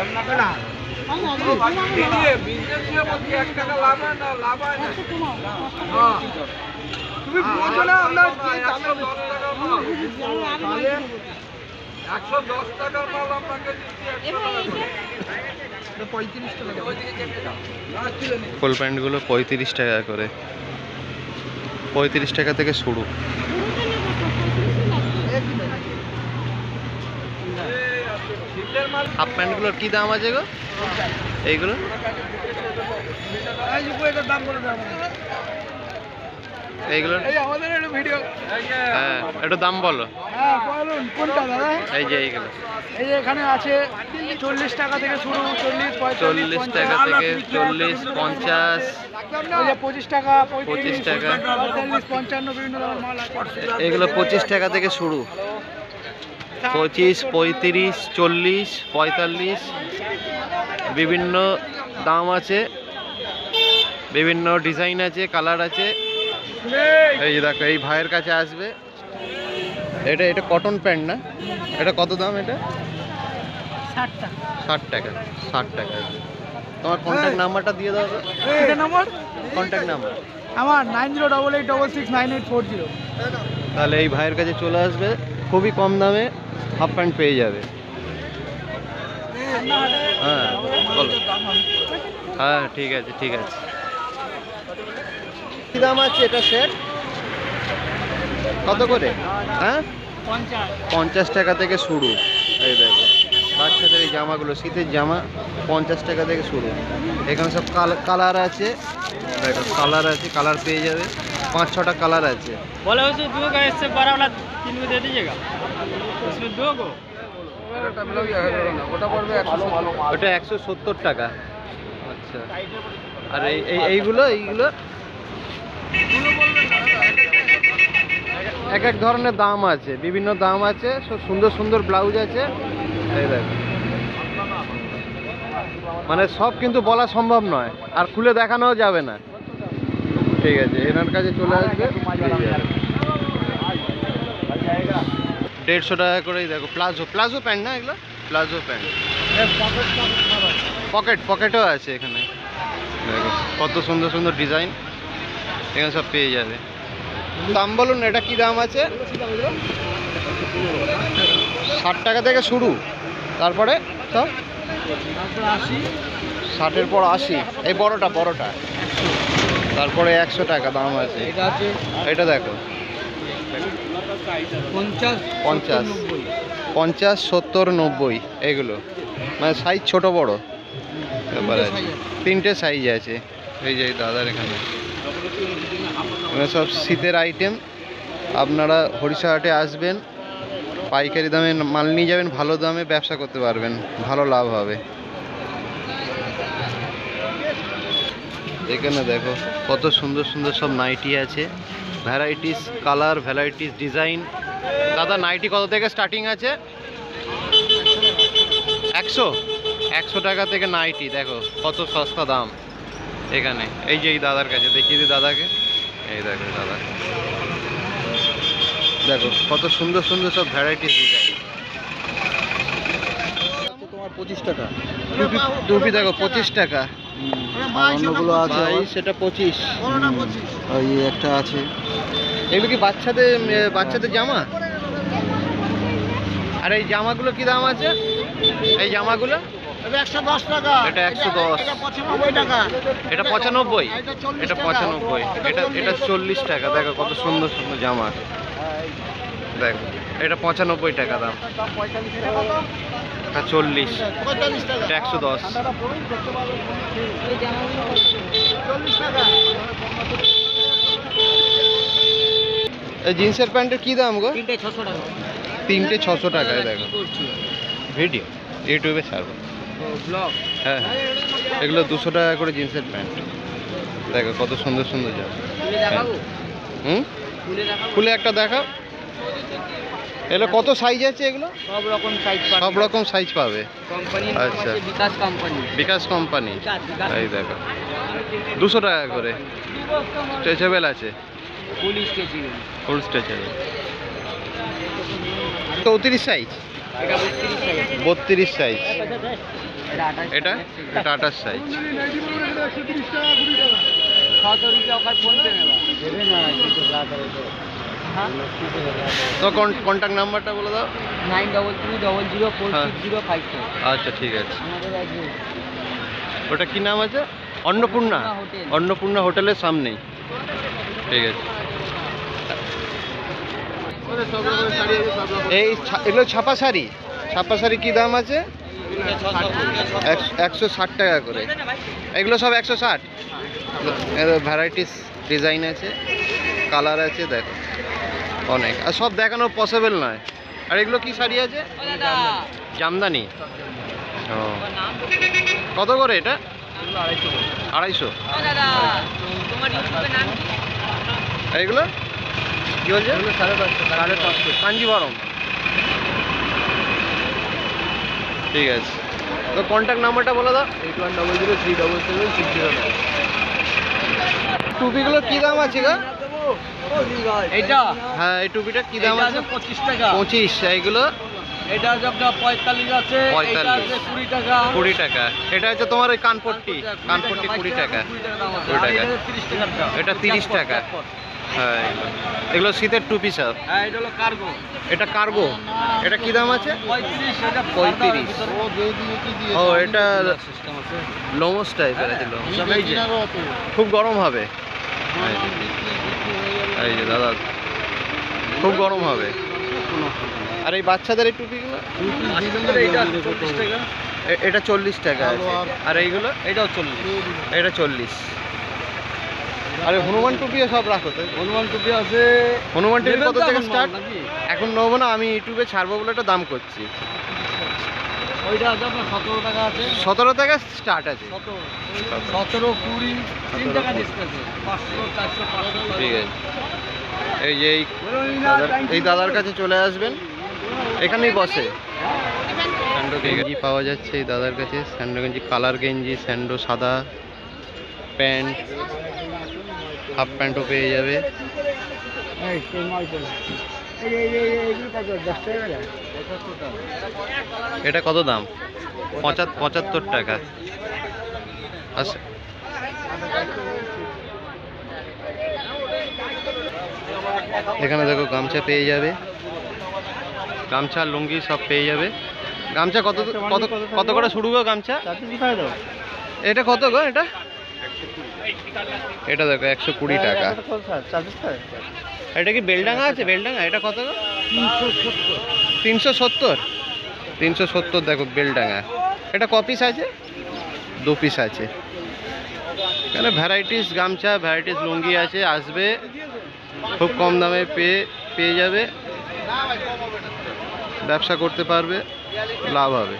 তুমি বোঝো না আমরা 110 টাকার মাল আপনাকে ফুল প্যান্টগুলো 35 টাকা করে, 35 টাকা থেকে শুরু। হাফ প্যান্টগুলোর কি দাম আছে গো এইগুলো? এইগুলো হ্যাঁ একটু দাম বলো। হ্যাঁ বলুন কোনটা দাদা? এই যে এইগুলো, এই যে এখানে আছে 40 টাকা থেকে শুরু, 40 40 টাকা থেকে 40, 50, 25 টাকা, 25 টাকা, 45, 55 বিভিন্ন ধরনের মাল আছে। এগুলো 25 টাকা থেকে শুরু, 25, 35, 40, 45 বিভিন্ন দাম আছে, বিভিন্ন ডিজাইন আছে, কালার আছে। এই যে দেখো এই ভাইয়ের কাছে আসবে, এটা কটন প্যান্ট না? এটা কত দাম? এটা 60 টাকা। 60 টাকা, 60 টাকা। তোমার কন্ট্যাক্ট নাম্বারটা দিয়ে দাও। এটা নাম্বার? কন্ট্যাক্ট নাম্বার আমার 9088666840। তাহলে এই ভাইয়ের কাছে চলে আসবে, খুবই কম দামে হাফ প্যান্ট পেয়ে যাবে। হ্যাঁ বলো। হ্যাঁ ঠিক আছে ঠিক আছে। কি দাম আছে এটা সেট? কত করে? হ্যাঁ 50 টাকা থেকে শুরু। এই দেখো বাচ্চাদের এই জামাগুলো, শীতের জামা 50 টাকা থেকে শুরু। এখানে সব কালার আছে, দেখো কালার আছে, কালার পেয়ে যাবে, 5-6টা কালার আছে। बोले उसे दो का इससे बड़ा वाला 3 को दे दीजिएगा, उसमें 2 को। ওটা 170 টাকা। আচ্ছা আর এইগুলো এক এক ধরনের দাম আছে, বিভিন্ন দাম আছে, সব সুন্দর সুন্দর ব্লাউজ আছে। এই দেখো মানে সব কিন্তু বলা সম্ভব নয়, আর খুলে দেখানোও যাবে না। ঠিক আছে এনার কাছে চলে আসবে, 150 টাকা করেই। দেখো প্লাজো প্যান্ট না এগুলো? প্লাজো প্যান্ট, পকেটও আছে এখানে। দেখো কত সুন্দর সুন্দর ডিজাইন এখানে সব পেয়ে যাবে। দাম বলুন এটা কি দাম আছে? 60 টাকা থেকে শুরু, তারপরে সব 60-এর পর 80। এই বড়টা, তারপরে 100 টাকা দাম আছে। এটা দেখো 50, 70, 90 এগুলো মানে সাইজ ছোট বড় ব্যাপার আছে, 3টে সাইজ আছে। এই যে দাদার এখানে সব শীতের আইটেম। আপনারা হরিশা হাটে আসবেন, পাইকারি দামে মাল নিয়ে যাবেন, ভালো দামে ব্যবসা করতে পারবেন, ভালো লাভ হবে। এখানে দেখো কত সুন্দর সুন্দর সব নাইটি আছে, ভ্যারাইটিস কালার, ভ্যারাইটিস ডিজাইন। দাদা নাইটি কত থেকে স্টার্টিং আছে? 100 টাকা থেকে নাইটি। দেখো কত সস্তা দাম এখানে। এই যে এই দাদার কাছে দেখিয়ে দিই দাদাকে। এই দেখো দাদা, দেখো কত সুন্দর সুন্দর সব ভ্যারাইটিস ডিজাইন। তোমার 25 টাকা টুপি, দেখো 25 টাকা। অন্যগুলো আছে সেটা 25। ওই একটা আছে। এগুলো কি বাচ্চাদের জামা? আর এই জামাগুলো কি দাম আছে? এই জামাগুলো 110 টাকা। এটা 110, এটা 95 টাকা। এটা 95, এটা 95, এটা 40 টাকা। দেখো কত সুন্দর সুন্দর জামা। দেখো এটা 95 টাকা দাম, এটা 40, এটা 110। এই জিন্সের প্যান্টের কি দাম গো? 3টে 600 টাকা। 3টে 600 টাকায়। দেখো ভিডিও ইউটিউবে ছাড়বো, ব্লগ। হ্যাঁ এগুলো 200 টাকা করে জিন্সের প্যান্ট। দেখো কত সুন্দর সুন্দর জামা। খুলে একটা দেখাও। এগুলো কত সাইজ আছে? এগুলো সব রকম সাইজ পাবে। আচ্ছা বিকাশ কোম্পানি। এই দেখো 200 টাকা করে। স্ট্রেচেবল আছে, ফুল স্ট্রেচেবল। 34 সাইজ। 32 সাইজ। এটা এটা 28 সাইজ। তো কন্ট্যাক্ট নাম্বারটা বলে দাও। 9300046054। আচ্ছা ঠিক আছে। ওটা কি নাম আছে? অন্নপূর্ণা। অন্নপূর্ণা হোটেলের সামনেই। ঠিক আছে। এই এগুলো ছাপা শাড়ি। ছাপা শাড়ি কী দাম আছে? 160 টাকা করে। এগুলো সব 160। ভ্যারাইটিস ডিজাইন আছে, কালার আছে, দেখো অনেক। আর সব দেখানো পসিবল নয়। আর এগুলো কি শাড়ি আছে? জামদানি। ও কত করে এটা? 250। এইগুলো কি বলছে? 550। কাঞ্জিভরম। ঠিক আছে। তো কন্ট্যাক্ট নাম্বারটা বলে দাও। 8100377609। টুপিগুলোর কি দাম আছে গা? এটা হ্যাঁ, এই টুপিটা কি দাম আছে? 25 টাকা। 25। এইগুলো এটা আছে আপনার 45 আছে। 45। এটা আছে 20 টাকা। 20 টাকা। এটা হচ্ছে তোমার ওই কানপট্টি। কানপট্টি 20 টাকা। 20 টাকা। 20 টাকা। 30 টাকা। এটা 30 টাকা। হ্যাঁ, এগুলো শীতের টুপি সব। হ্যাঁ, এটা হলো কার্গো। এটা কার্গো। এটা কি দাম আছে? 35। এটা 35। ও এটা সিস্টেম আছে। লোমস টাইপের আছে। লোমস খুব গরম হবে। এই যে দাদা, খুব গরম হবে। আর এই বাচ্চাদের এই টুপিগুলো? এটা 40 টাকা। এটা 40 টাকা আছে। আর এইগুলো? এটাও 40। এটা 40। আরে হনুমান টুপিও সব রাখো তো। হনুমান টুপি আছে। হনুমান টুপি কত থেকে নেবেন তো স্টার্ট? নাকি? এখন নেবো না, আমি ইউটিউবে ছাড়বো বলে একটা দাম করছি। ওইটা আছে আপনার 17 টাকা আছে। 17 টাকা স্টার্ট আছে। 17, 20, 3 টাকা ডিসকাউন্ট আছে। 500, 400, 500। ঠিক আছে। এই যে এই দাদার কাছে চলে আসবেন, এখানেই বসে। স্যান্ডো গেঞ্জি পাওয়া যাচ্ছে এই দাদার কাছে। স্যান্ডো গেঞ্জি, কালার গেঞ্জি, স্যান্ডো সাদা প্যান্ট, হাফ প্যান্টও পেয়ে যাবে। এটা কত দাম? 75 টাকা। আচ্ছা, এখানে দেখো গামছা পেয়ে যাবে। গামছা, লুঙ্গি সব পেয়ে যাবে। গামছা কত কত কত করে শুরু গো গামছা? এটা কত গো? এটা এটা দেখো 120 টাকা। এটা কি বেলডাঙ্গা আছে? বেলডাঙ্গা এটা কত গো? 370। 370 দেখো বেলডাঙ্গা। এটা ক পিস আছে? 2 পিস আছে। এখানে ভ্যারাইটিস গামছা, ভ্যারাইটিস লুঙ্গি আছে। আসবে, খুব কম দামে পেয়ে যাবে। ব্যবসা করতে পারবে, লাভ হবে।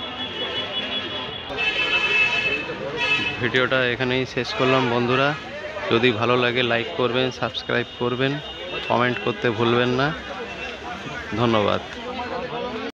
ভিডিওটা এখানেই শেষ করলাম বন্ধুরা। যদি ভালো লাগে লাইক করবেন, সাবস্ক্রাইব করবেন, কমেন্ট করতে ভুলবেন না। ধন্যবাদ।